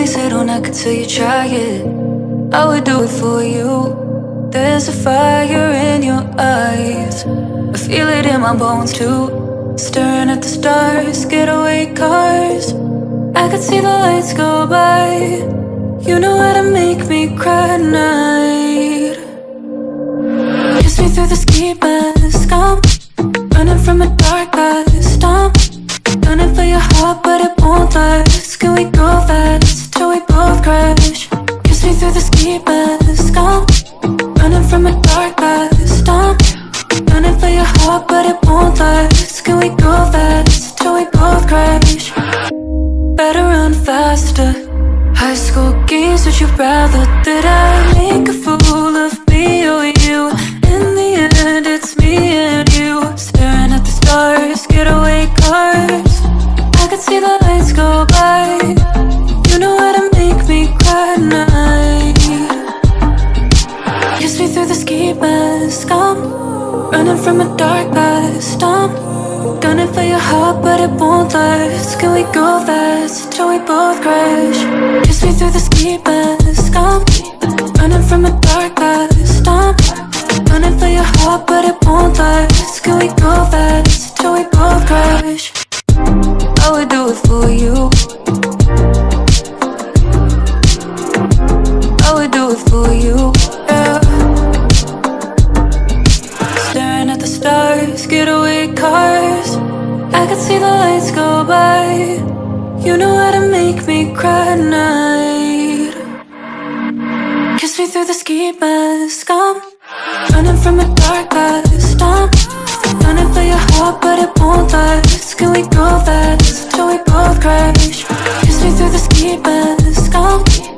taste it, don't knock it till you try it. I would do it for you. There's a fire in your eyes, I feel it in my bones too. Staring at the stars, getaway cars, I could see the lights go by. You know how to make me cry at night. Kiss me through the ski mask, I'm running from a dark past. I'm gunning for your heart, but it won't last. Can we go fast till we both crash? Kiss me through the ski mask, I'm running from a dark past. I'm gunning for your heart, but it won't last. Can we go fast till we both crash? Better run faster. High school games, would you rather that I make a fool of me or you? In the end, it's me and you, staring at the stars, getaway cars, I could see the lights go by. You know how to make me cry at night. Kiss me through the ski mask, I'm running from a dark past. I'm gunning for your heart, but it won't last. Can we go fast till we both crash? Kiss me through the ski mask, I'm running from a dark past. I'm gunning for your heart, but it won't last. Can we go fast till we both crash? I would do it for you. I would do it for you, yeah. Staring at the stars, getaway cars, I could see the lights go by. You know how to make me cry at night. Kiss me through the ski mask, I'm running from a dark past. I'm running for your heart, but it won't last. Can we go fast till we both crash? Kiss me through the ski mask, I'm